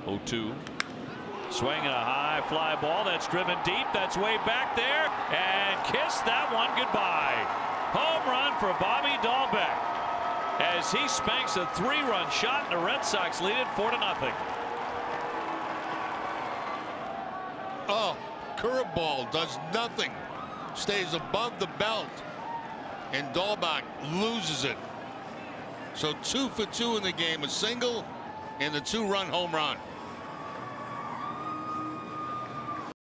0-2. Swinging a high fly ball that's driven deep. That's way back there. And kiss that one goodbye. Home run for Bobby Dalbec as he spanks a 3-run shot, and the Red Sox lead it 4-0. Oh, curveball does nothing. Stays above the belt. And Dalbec loses it. So 2 for 2 in the game, a single and the 2-run home run.